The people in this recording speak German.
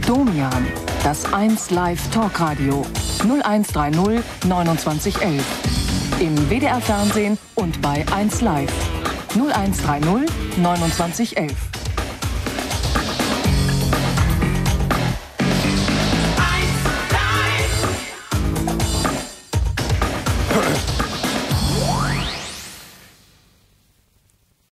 Domian, das 1 Live Talkradio 0130 2911. Im WDR Fernsehen und bei 1 Live 0130 2911.